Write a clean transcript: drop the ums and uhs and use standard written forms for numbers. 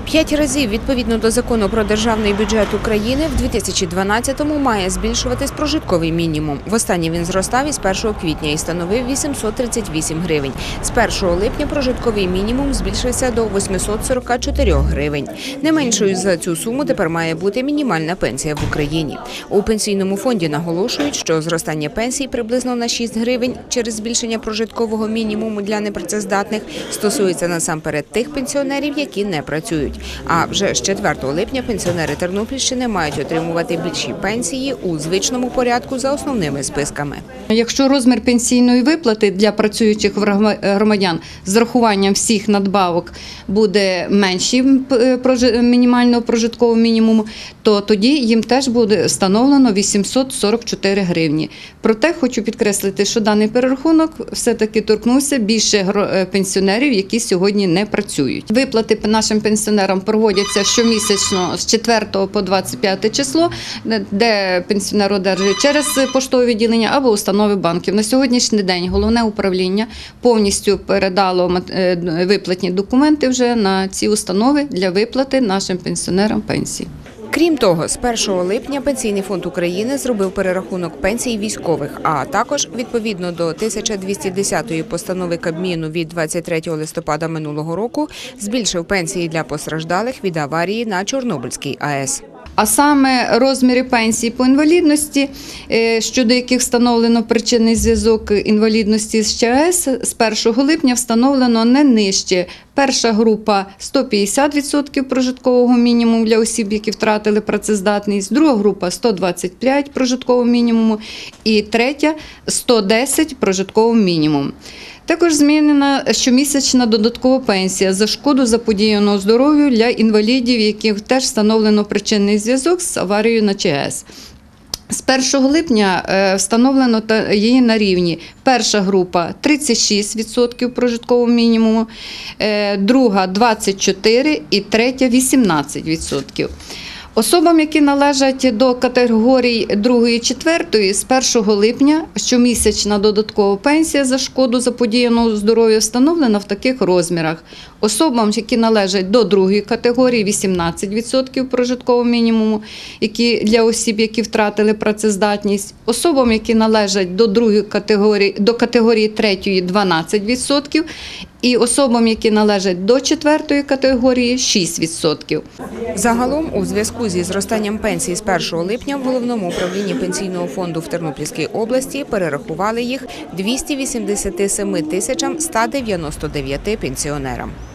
5 разів відповідно до Закону про державний бюджет України в 2012-му має збільшуватись прожитковий мінімум. Востаннє він зростав із 1 квітня і становив 838 гривень. З 1 липня прожитковий мінімум збільшився до 844 гривень. Не меншою за цю суму тепер має бути мінімальна пенсія в Україні. У Пенсійному фонді наголошують, що зростання пенсій приблизно на 6 гривень через збільшення прожиткового мінімуму для непрацездатних стосується насамперед тих пенсіонерів, які не працюють. А вже з 4 липня пенсіонери Тернопільщини мають отримувати більші пенсії у звичному порядку за основними списками. Якщо розмір пенсійної виплати для працюючих громадян з рахуванням всіх надбавок буде менший мінімального прожиткового мінімуму, то тоді їм теж буде встановлено 844 гривні. Проте хочу підкреслити, що даний перерахунок все-таки торкнувся більше пенсіонерів, які сьогодні не працюють. Виплати нашим пенсіонерам проводяться щомісячно з 4 по 25 число, де пенсіонер одержує через поштове відділення або установи банків. На сьогоднішній день головне управління повністю передало виплатні документи вже на ці установи для виплати нашим пенсіонерам пенсій. Крім того, з 1 липня Пенсійний фонд України зробив перерахунок пенсій військових, а також, відповідно до 1210-ї постанови Кабміну від 23 листопада минулого року, збільшив пенсії для постраждалих від аварії на Чорнобильській АЕС. А саме розміри пенсій по інвалідності, щодо яких встановлено причинний зв'язок інвалідності з ЧАЕС, з 1 липня встановлено не нижче. Перша група – 150% прожиткового мінімуму для осіб, які втратили працездатність, друга група – 125% прожиткового мінімуму і третя – 110% прожиткового мінімуму. Також змінена щомісячна додаткова пенсія за шкоду заподіяного здоров'ю для інвалідів, яких теж встановлено причинний зв'язок з аварією на ЧАЕС. З 1 липня встановлено її на рівні перша група – 36% прожиткового мінімуму, друга – 24% і третя – 18%. Особам, які належать до категорій 2 і 4, з 1 липня щомісячна додаткова пенсія за шкоду заподіяного здоров'я встановлена в таких розмірах. Особам, які належать до 2 категорії, 18% прожиткового мінімуму, для осіб, які втратили працездатність. Особам, які належать до категорії 3, 12%. І особам, які належать до 4 категорії – 6%. Загалом, у зв'язку зі зростанням пенсій з 1 липня в Головному управлінні Пенсійного фонду в Тернопільській області перерахували їх 287 199 пенсіонерам.